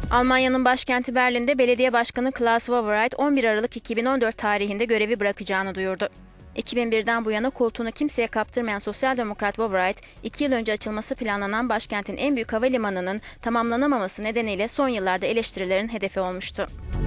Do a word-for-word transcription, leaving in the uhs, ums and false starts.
Almanya'nın başkenti Berlin'de belediye başkanı Klaus Wowereit on bir Aralık iki bin on dört tarihinde görevi bırakacağını duyurdu. iki bin birden bu yana koltuğunu kimseye kaptırmayan Sosyal Demokrat Wowereit, iki yıl önce açılması planlanan başkentin en büyük havalimanının tamamlanamaması nedeniyle son yıllarda eleştirilerin hedefi olmuştu.